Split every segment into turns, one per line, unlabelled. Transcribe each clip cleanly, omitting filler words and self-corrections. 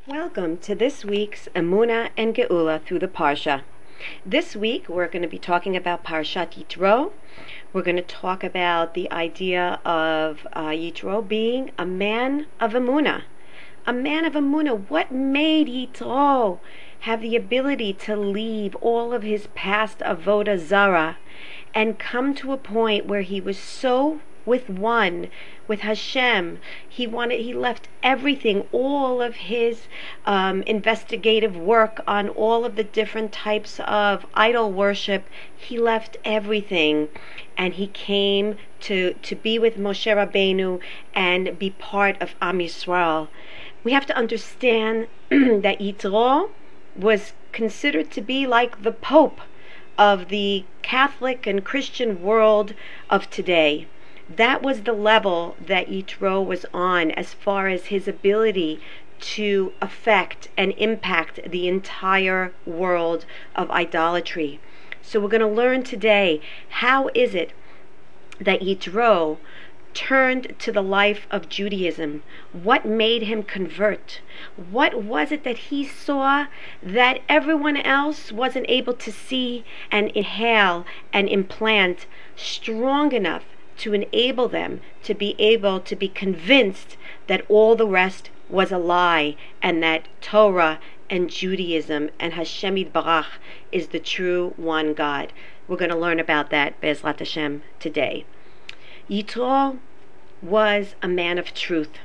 Welcome to this week's Emunah and Geula through the Parsha. This week we're going to be talking about Parshat Yitro. We're going to talk about the idea of Yitro being a man of Emunah. A man of Emunah. What made Yitro have the ability to leave all of his past avodah zara and come to a point where he was so with Hashem? He left everything, all of his investigative work on all of the different types of idol worship. He left everything, and he came to be with Moshe Rabbeinu and be part of Am Yisrael. We have to understand that Yitro was considered to be like the Pope of the Catholic and Christian world of today. That was the level that Yitro was on as far as his ability to affect and impact the entire world of idolatry. So we're going to learn today, how is it that Yitro turned to the life of Judaism? What made him convert? What was it that he saw that everyone else wasn't able to see and inhale and implant strong enough to enable them to be able to be convinced that all the rest was a lie, and that Torah and Judaism and Hashem Yitbarach is the true one God? We're going to learn about that, Be'ezrat Hashem, today. Yitro was a man of truth.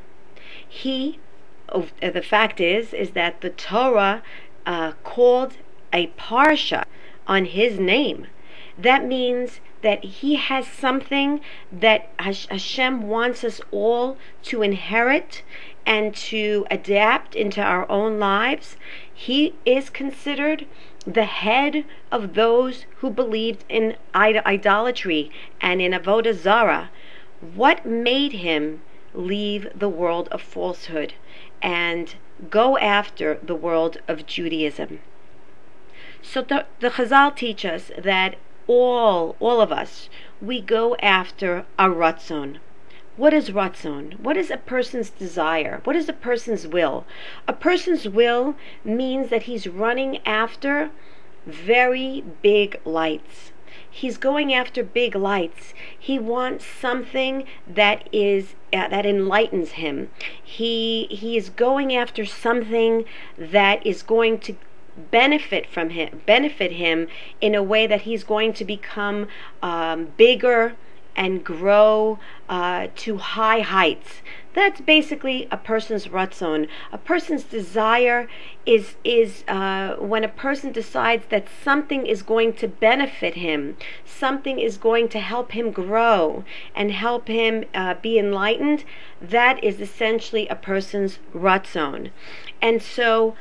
The fact is that the Torah called a parsha on his name. That means that he has something that Hashem wants us all to inherit and to adapt into our own lives. He is considered the head of those who believed in idolatry and in avodah zara. What made him leave the world of falsehood and go after the world of Judaism? So the Chazal teach us that all of us, we go after a ratzon. What is ratzon? What is a person's desire? What is a person's will? A person's will means that he's running after very big lights. He's going after big lights. He wants something that enlightens him. He is going after something that is going to benefit him in a way that he's going to become bigger and grow to high heights. That's basically a person's ratzon. A person's desire is when a person decides that something is going to benefit him, something is going to help him grow and help him be enlightened. That is essentially a person's ratzon. And so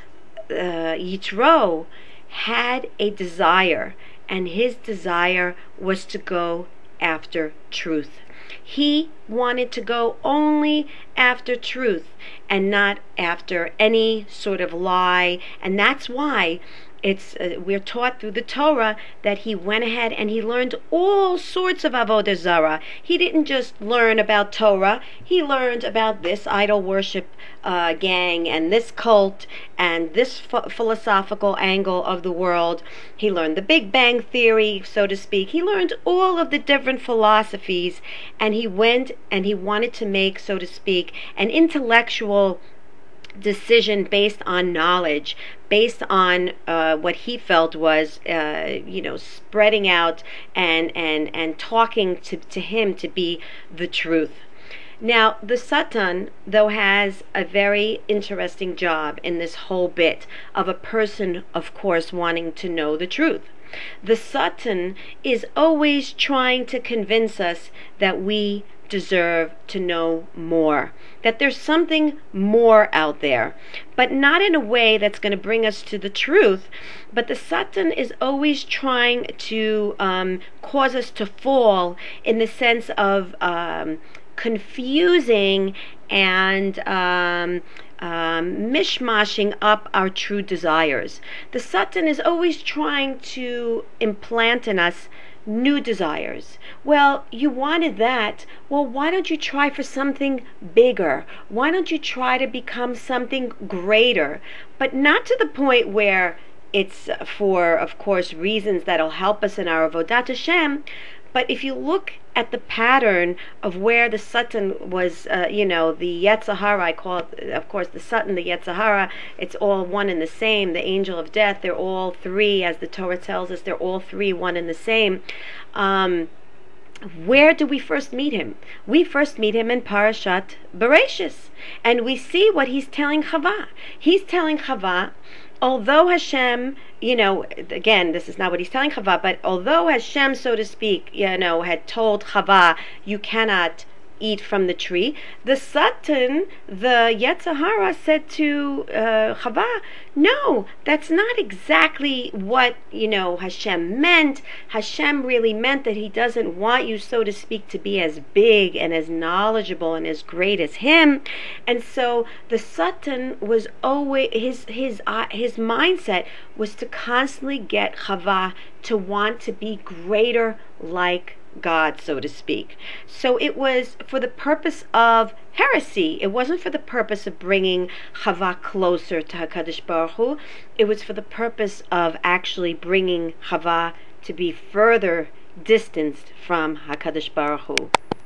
Yitro had a desire, and his desire was to go after truth. He wanted to go only after truth and not after any sort of lie, and that's why we're taught through the Torah that he went ahead and he learned all sorts of avodah zara. He didn't just learn about Torah. He learned about this idol worship gang and this cult and this philosophical angle of the world. He learned the Big Bang Theory, so to speak. He learned all of the different philosophies, and he went and he wanted to make, so to speak, an intellectual decision based on knowledge, based on what he felt was spreading out and talking to him to be the truth. Now, the Satan, though, has a very interesting job in this whole bit of a person, of course, wanting to know the truth. The Satan is always trying to convince us that we deserve to know more, that there's something more out there, but not in a way that's going to bring us to the truth. But the Satan is always trying to cause us to fall in the sense of confusing and mishmashing up our true desires. The Satan is always trying to implant in us new desires. Well, you wanted that. Well, why don't you try for something bigger? Why don't you try to become something greater? But not to the point where it's for, of course, reasons that'll help us in our Avodat Hashem. But if you look at the pattern of where the Satan was, the Yetzer Hara, I call it, of course, the Satan, the Yetzer Hara, it's all one and the same. The angel of death, they're all three, as the Torah tells us, they're all three one and the same. Where do we first meet him? We first meet him in Parashat Bereshis, and we see what he's telling Chava. He's telling Chava, although Hashem, again, this is not what he's telling Chava, but although Hashem, so to speak, had told Chava, you cannot eat from the tree, the Satan, the Yetzer Hara, said to Chava, no, that's not exactly what, Hashem meant. Hashem really meant that he doesn't want you, so to speak, to be as big and as knowledgeable and as great as him. And so the Satan was always, his mindset was to constantly get Chava to want to be greater like God, so to speak. So it was for the purpose of heresy. It wasn't for the purpose of bringing Chava closer to HaKadosh Baruch Hu. It was for the purpose of actually bringing Chava to be further distanced from HaKadosh Baruch Hu.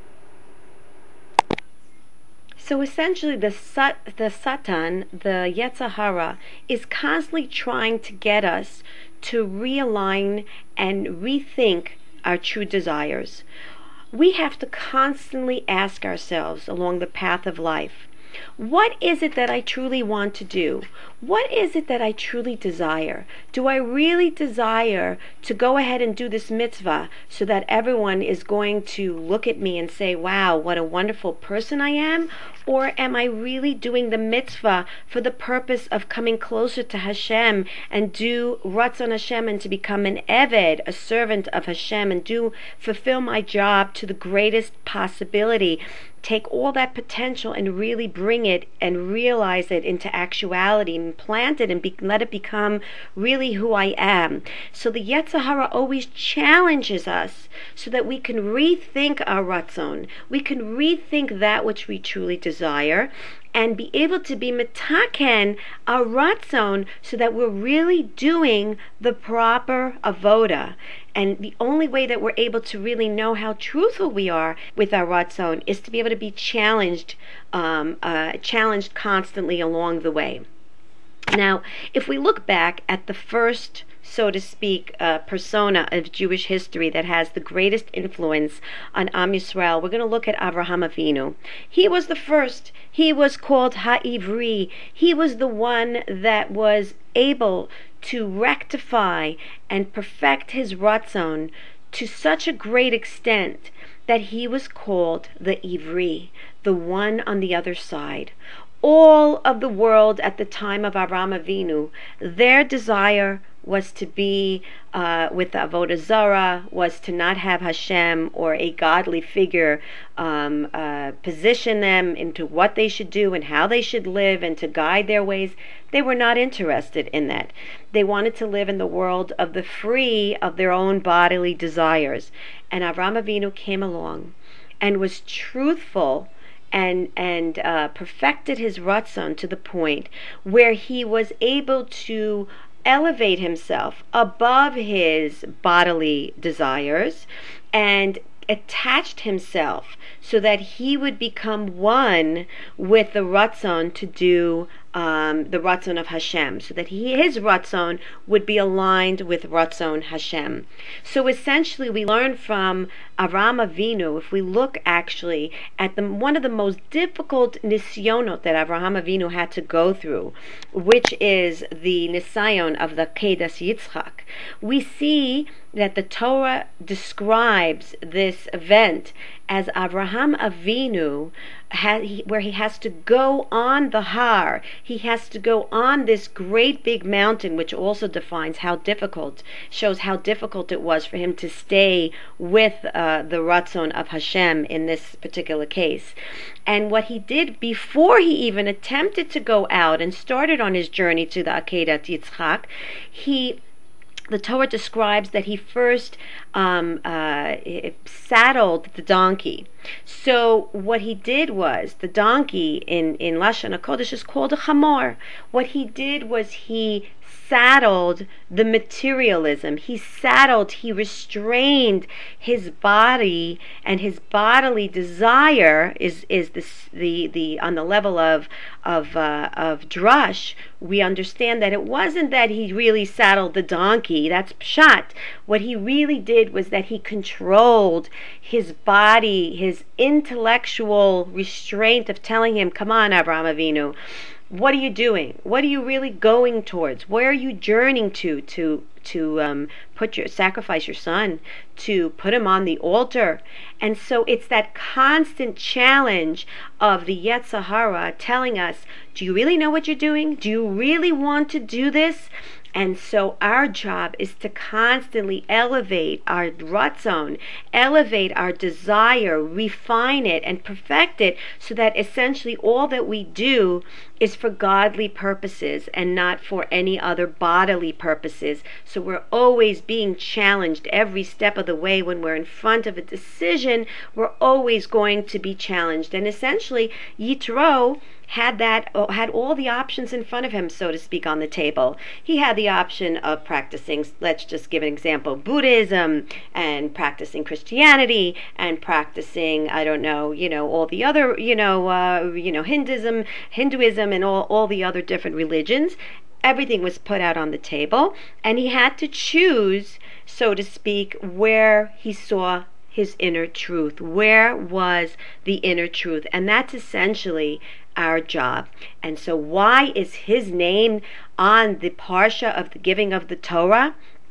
So essentially the Satan, the Yetzer Hara, is constantly trying to get us to realign and rethink our true desires. We have to constantly ask ourselves along the path of life, what is it that I truly want to do? What is it that I truly desire? Do I really desire to go ahead and do this mitzvah so that everyone is going to look at me and say, wow, what a wonderful person I am? Or am I really doing the mitzvah for the purpose of coming closer to Hashem and do Ratzon Hashem and to become an Eved, a servant of Hashem, and fulfill my job to the greatest possibility? Take all that potential and really bring it and realize it into actuality and plant it and let it become really who I am. So the Yetzer Hara always challenges us so that we can rethink our Ratzon. We can rethink that which we truly desire and be able to be metaken our Ratzon so that we're really doing the proper avoda. And the only way that we're able to really know how truthful we are with our Ratzon is to be able to be challenged constantly along the way. Now, if we look back at the first, so to speak, persona of Jewish history that has the greatest influence on Am Yisrael, we're going to look at Avraham Avinu. He was the first. He was called Ha'ivri. He was the one that was able to rectify and perfect his Ratzon to such a great extent that he was called the Ivri, the one on the other side. All of the world at the time of Avraham Avinu, their desire was to be with the Avodah Zarah, was to not have Hashem or a godly figure position them into what they should do and how they should live and to guide their ways. They were not interested in that. They wanted to live in the world of the free of their own bodily desires. And Avraham Avinu came along and was truthful and perfected his Ratzon to the point where he was able to elevate himself above his bodily desires and attached himself so that he would become one with the Ratzon to do the Ratzon of Hashem, so that his Ratzon would be aligned with Ratzon Hashem. So essentially we learn from Avraham Avinu, if we look actually at one of the most difficult nisyonot that Avraham Avinu had to go through, which is the nisayon of the Kedas Yitzchak, we see that the Torah describes this event as Avraham Avinu, where he has to go on the Har. He has to go on this great big mountain, which also defines how difficult, shows how difficult it was for him to stay with the Ratzon of Hashem in this particular case. And what he did before he even attempted to go out and started on his journey to the Akedat Yitzchak, he the Torah describes that he first saddled the donkey. So what he did was, the donkey in Lashon HaKodesh is called a chamor. What he did was he saddled the materialism. He restrained his body, and his bodily desire is the on the level of drush. We understand that it wasn't that he really saddled the donkey. That's pshat. What he really did was that he controlled his body, his intellectual restraint of telling him, "Come on, Avraham Avinu. What are you doing? What are you really going towards? Where are you journeying to sacrifice your son, to put him on the altar?" And so it's that constant challenge of the Yetzer Hara telling us, do you really know what you're doing? Do you really want to do this? And so our job is to constantly elevate our ratzon, elevate our desire, refine it, and perfect it, so that essentially all that we do is for godly purposes and not for any other bodily purposes. So we're always being challenged every step of the way. When we're in front of a decision, we're always going to be challenged. And essentially, Yitro had all the options in front of him, so to speak, on the table. He had the option of practicing, let's just give an example, Buddhism, and practicing Christianity, and practicing, I don't know, all the other, Hinduism, and all the other different religions. Everything was put out on the table, and he had to choose, so to speak, where he saw his inner truth. Where was the inner truth? And that's essentially our job. And so why is his name on the parsha of the giving of the Torah?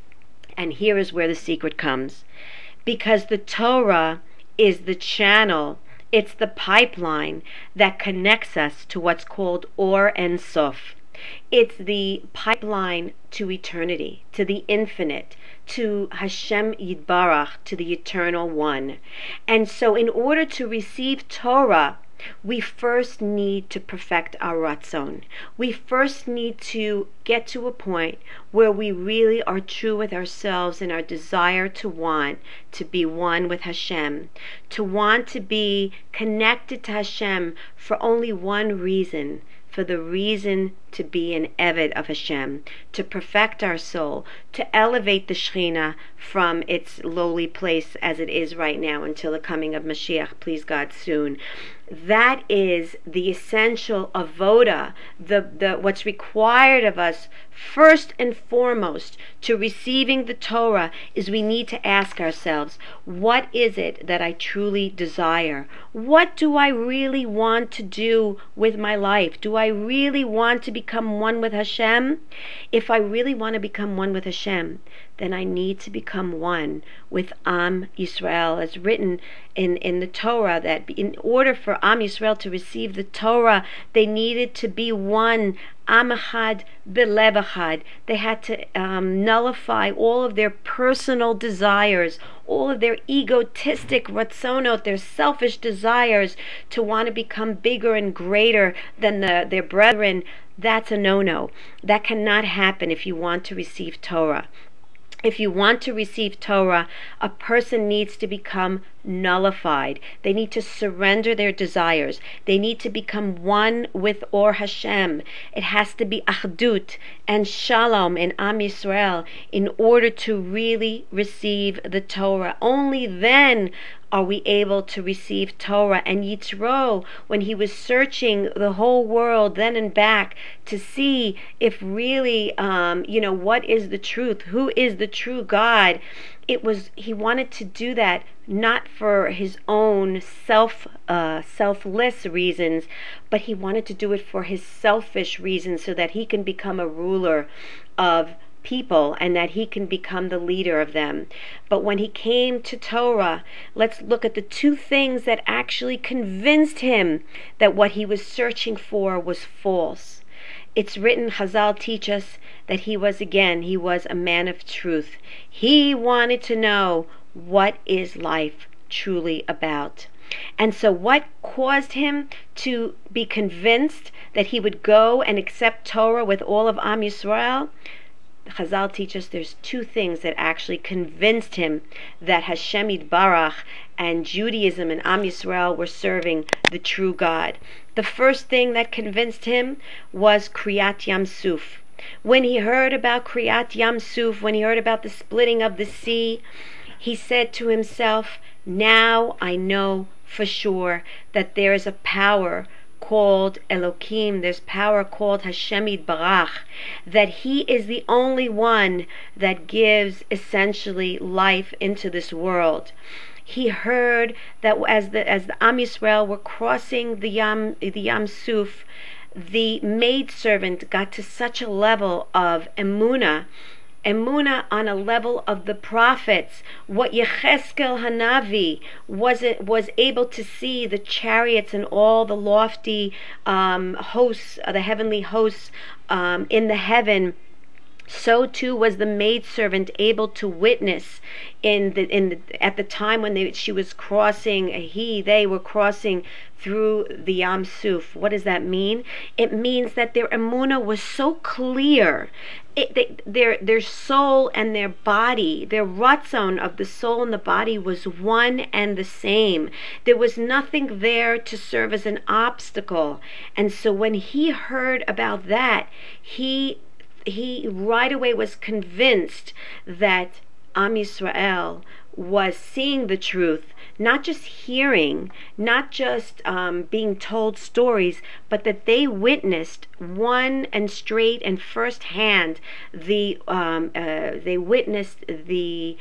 And here is where the secret comes. Because the Torah is the channel, it's the pipeline that connects us to what's called Or Ein Sof. It's the pipeline to eternity, to the infinite, to Hashem Yitbarach, to the eternal one. And so in order to receive Torah, we first need to perfect our ratzon. We first need to get to a point where we really are true with ourselves in our desire to want to be one with Hashem, to want to be connected to Hashem for only one reason, for the reason to be an Eved of Hashem, to perfect our soul, to elevate the Shekhinah from its lowly place as it is right now until the coming of Mashiach, please God, soon. That is the essential avoda, the what's required of us first and foremost to receiving the Torah is we need to ask ourselves, what is it that I truly desire? What do I really want to do with my life? Do I really want to become one with Hashem? If I really want to become one with Hashem, then I need to become one with Am Yisrael, as written in the Torah, that in order for Am Yisrael to receive the Torah, they needed to be one, Am Echad Belev Echad. They had to nullify all of their personal desires, all of their egotistic ratzonot, their selfish desires to want to become bigger and greater than their brethren. That's a no-no. That cannot happen if you want to receive Torah. If you want to receive Torah, a person needs to become nullified. They need to surrender their desires. They need to become one with Or Hashem. It has to be Achdut and Shalom in Am Yisrael in order to really receive the Torah. Only then are we able to receive Torah. And Yitro, when he was searching the whole world then and back to see if really, what is the truth? Who is the true God? He wanted to do that not for his own selfless reasons, but he wanted to do it for his selfish reasons, so that he can become a ruler of people and that he can become the leader of them. But when he came to Torah, let's look at the two things that actually convinced him that what he was searching for was false. It's written, Chazal teach us that he was a man of truth. He wanted to know, what is life truly about? And so what caused him to be convinced that he would go and accept Torah with all of Am Yisrael? Chazal teach us there's two things that actually convinced him that Hashem Yitbarach and Judaism and Am Yisrael were serving the true God. The first thing that convinced him was Kriyat Yam Suf. When he heard about Kriyat Yam Suf, when he heard about the splitting of the sea, he said to himself, now I know for sure that there is a power called Elokim, there's power called Hashem Yitbarach, that He is the only one that gives essentially life into this world. He heard that as the Am Yisrael were crossing the Yam Suf, the maidservant got to such a level of emunah on a level of the prophets, what Yecheskel Hanavi was able to see, the chariots and all the lofty hosts, the heavenly hosts in the heaven. So too was the maidservant able to witness at the time when she was crossing. They were crossing through the Yam Suf. What does that mean? It means that their emunah was so clear. Their soul and their body, their ratzon of the soul and the body was one and the same. There was nothing there to serve as an obstacle. And so when he heard about that, he right away was convinced that Am Yisrael was seeing the truth, not just hearing, not just being told stories, but that they witnessed one and straight and firsthand they witnessed the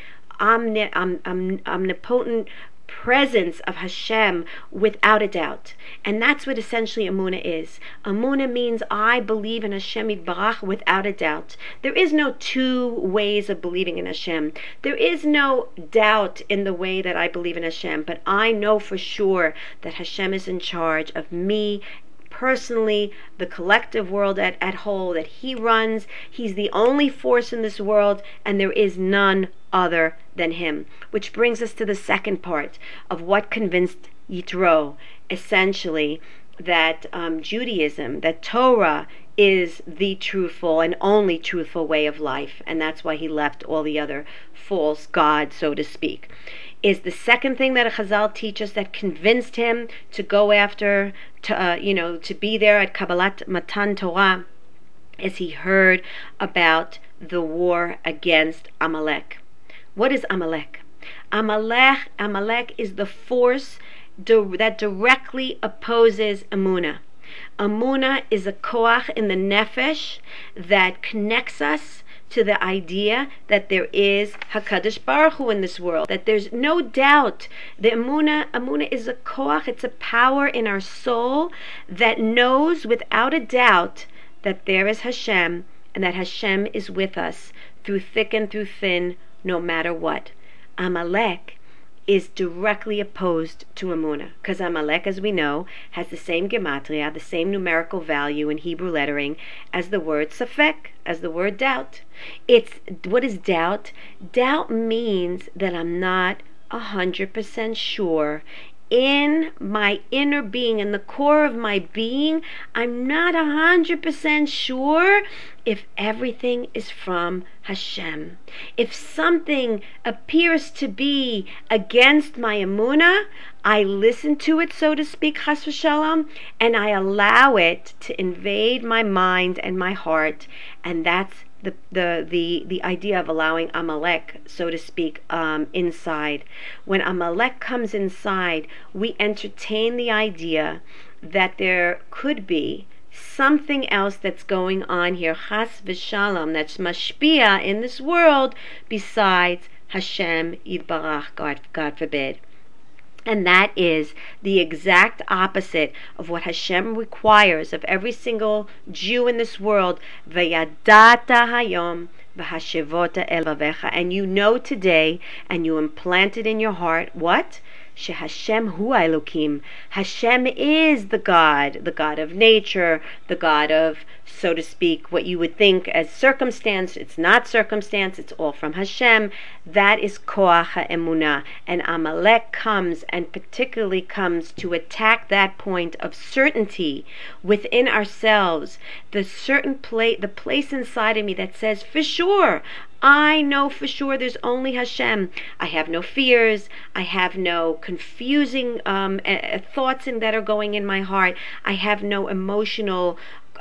omnipotent presence of Hashem without a doubt. And that's what essentially Emunah is. Emunah means I believe in Hashem Yitbarach without a doubt. There is no two ways of believing in Hashem. There is no doubt in the way that I believe in Hashem, but I know for sure that Hashem is in charge of me personally, the collective world at whole, that He runs. He's the only force in this world, and there is none other than Him. Which brings us to the second part of what convinced Yitro, essentially, that Judaism, that Torah is the truthful and only truthful way of life, and that's why he left all the other false gods, so to speak. Is the second thing that a Chazal teaches that convinced him to go after, to be there at Kabbalat Matan Torah, is he heard about the war against Amalek. What is Amalek? Amalek is the force that directly opposes Emunah. Emunah is a koach in the nefesh that connects us to the idea that there is HaKadosh Baruch Hu in this world, that there's no doubt. The Emunah is a koach, it's a power in our soul that knows without a doubt that there is Hashem and that Hashem is with us through thick and through thin, no matter what. Amalek is directly opposed to Emunah, because Amalek, as we know, has the same gematria, the same numerical value in Hebrew lettering as the word safek, as the word doubt. What is doubt? Doubt means that I'm not 100% sure. In my inner being, in the core of my being, I'm not 100% sure if everything is from Hashem. If something appears to be against my emunah, I listen to it, so to speak, chas v'shalom, and I allow it to invade my mind and my heart, and that's the idea of allowing Amalek, so to speak, inside. When Amalek comes inside, we entertain the idea that there could be something else that's going on here, chas v'shalom, that's mashpia in this world besides Hashem Yitbarach, God forbid. And that is the exact opposite of what Hashem requires of every single Jew in this world. V'yadata hayom v'hashivota el vavecha. And you know today, and you implant it in your heart, what? Hashem hu Elokim. Hashem is the God of nature, the God of so to speak, what you would think as circumstance. It's not circumstance, it's all from Hashem. That is Koach HaEmunah. And Amalek comes, and particularly comes to attack that point of certainty within ourselves, the place inside of me that says, for sure, I know for sure there's only Hashem. I have no fears. I have no confusing thoughts that are going in my heart. I have no emotional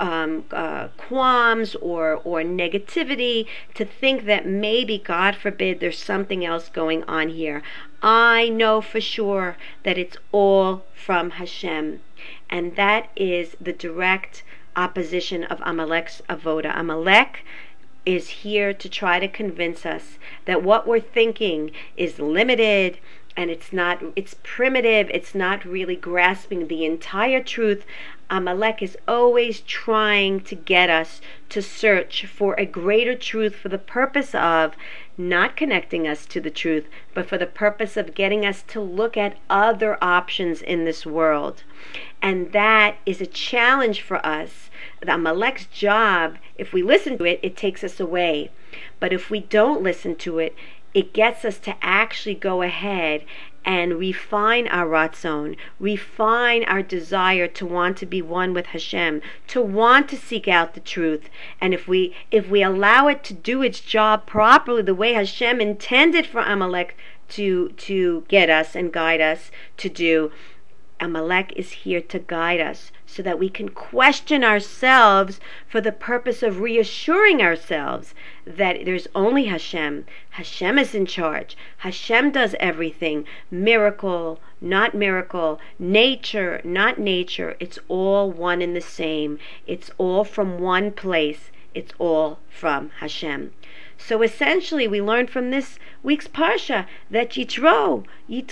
qualms or negativity to think that maybe, God forbid, there's something else going on here. I know for sure that it's all from Hashem. And that is the direct opposition of Amalek's avoda. Amalek is here to try to convince us that what we're thinking is limited, and it's primitive, it's not really grasping the entire truth. Amalek is always trying to get us to search for a greater truth for the purpose of not connecting us to the truth, but for the purpose of getting us to look at other options in this world. And that is a challenge for us. The Amalek's job, if we listen to it, it takes us away. But if we don't listen to it, it gets us to actually go ahead and refine our ratzon, refine our desire to want to be one with Hashem, to want to seek out the truth. And if we allow it to do its job properly, the way Hashem intended for Amalek to get us and guide us to do, Amalek is here to guide us so that we can question ourselves for the purpose of reassuring ourselves that there's only Hashem. Hashem is in charge. Hashem does everything. Miracle, not miracle. Nature, not nature. It's all one and the same. It's all from one place. It's all from Hashem. So essentially, we learn from this week's Parsha that Yitro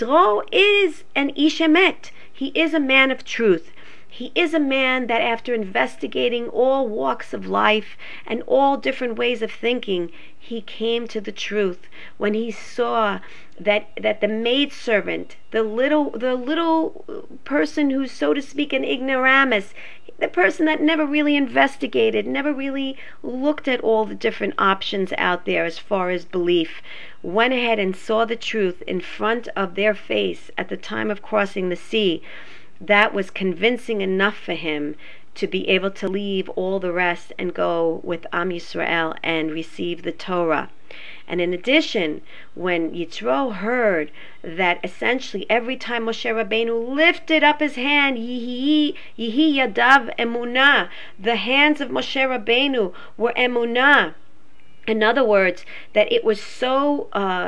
is an Ish Emet. He is a man of truth. He is a man that, after investigating all walks of life and all different ways of thinking, he came to the truth when he saw that the maidservant, the little person who's, so to speak, an ignoramus, the person that never really investigated, never really looked at all the different options out there as far as belief, went ahead and saw the truth in front of their face at the time of crossing the sea. That was convincing enough for him to be able to leave all the rest and go with Am Yisrael and receive the Torah. And in addition, when Yitro heard that essentially every time Moshe Rabbeinu lifted up his hand, Yihi Yadav Emunah, the hands of Moshe Rabbeinu were Emunah. In other words, that it was so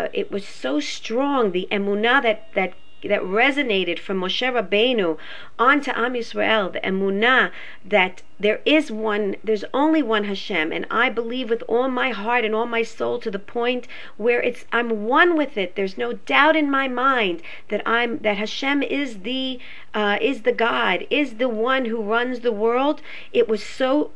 strong, the Emunah that resonated from Moshe Rabbeinu onto Am Yisrael, the emunah that there's only one Hashem, and I believe with all my heart and all my soul to the point where I'm one with it. There's no doubt in my mind that Hashem is the God, is the one who runs the world. It was so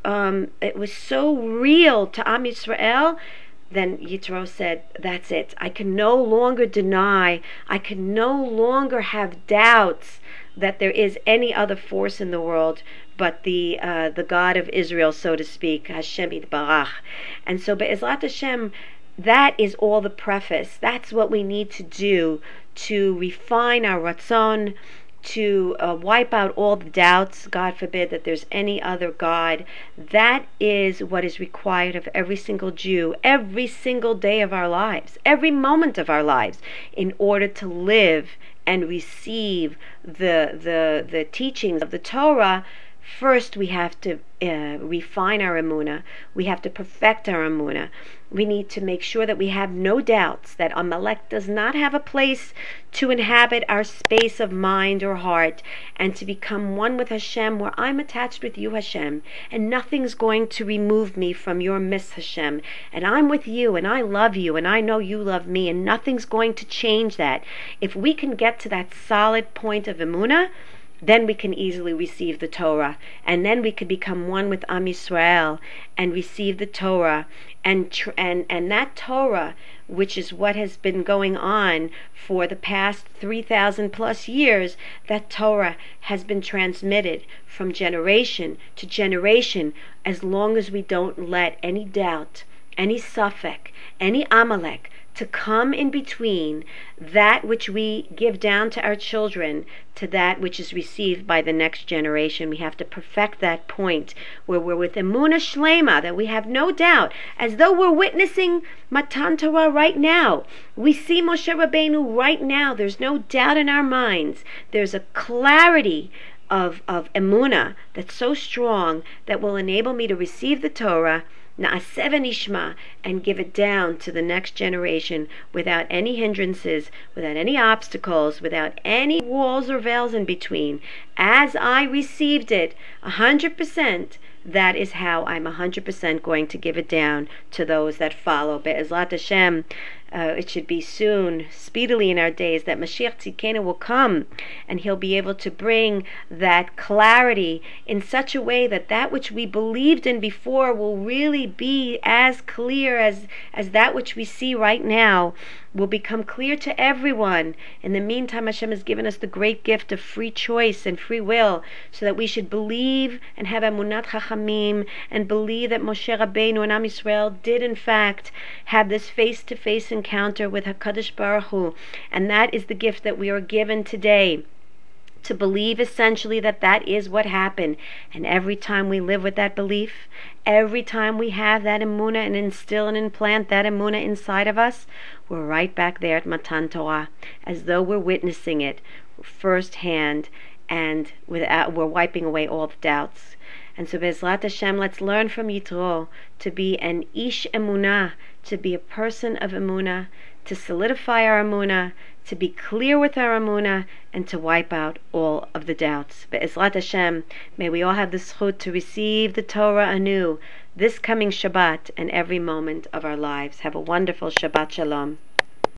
real to Am Yisrael. Then Yitro said, that's it. I can no longer deny, I can no longer have doubts that there is any other force in the world but the God of Israel, so to speak, Hashem Yitbarach. And so Be'ezrat Hashem, that is all the preface. That's what we need to do to refine our ratzon, to wipe out all the doubts, God forbid that there's any other God. That is what is required of every single Jew, every single day of our lives, every moment of our lives, in order to live and receive the teachings of the Torah. First, we have to refine our emunah. We have to perfect our emunah. We need to make sure that we have no doubts that Amalek does not have a place to inhabit our space of mind or heart, and to become one with Hashem, where I'm attached with you, Hashem, and nothing's going to remove me from your midst, Hashem. And I'm with you, and I love you, and I know you love me, and nothing's going to change that. If we can get to that solid point of emunah, then we can easily receive the Torah, and then we could become one with Am Yisrael and receive the Torah, and that Torah, which is what has been going on for the past 3,000 plus years, that Torah has been transmitted from generation to generation, as long as we don't let any doubt, any suffix, any Amalek to come in between that which we give down to our children to that which is received by the next generation. We have to perfect that point where we're with Emunah Shlema, that we have no doubt, as though we're witnessing Matan Torah right now. We see Moshe Rabbeinu right now. There's no doubt in our minds. There's a clarity of Emunah that's so strong that will enable me to receive the Torah, Na'aseh v'nishma, and give it down to the next generation without any hindrances, without any obstacles, without any walls or veils in between. As I received it 100%, that is how I'm 100% going to give it down to those that follow. Be'ezrat Hashem, it should be soon, speedily in our days, that Mashiach Tzidkenu will come, and he'll be able to bring that clarity in such a way that that which we believed in before will really be as clear as that which we see right now, will become clear to everyone. In the meantime, Hashem has given us the great gift of free choice and free will, so that we should believe and have Emunat Chachamim, and believe that Moshe Rabbeinu and Am Yisrael did in fact have this face-to-face encounter with HaKadosh Baruch Hu, and that is the gift that we are given today, to believe essentially that that is what happened. And every time we live with that belief, every time we have that emunah and instill and implant that emunah inside of us, we're right back there at Matan Torah, as though we're witnessing it firsthand, and we're wiping away all the doubts. And so Be'ezrat Hashem, let's learn from Yitro to be an ish emunah, to be a person of emunah, to solidify our emunah, to be clear with our emunah, and to wipe out all of the doubts. Be'ezrat Hashem, may we all have the zchut to receive the Torah anew this coming Shabbat and every moment of our lives. Have a wonderful Shabbat Shalom.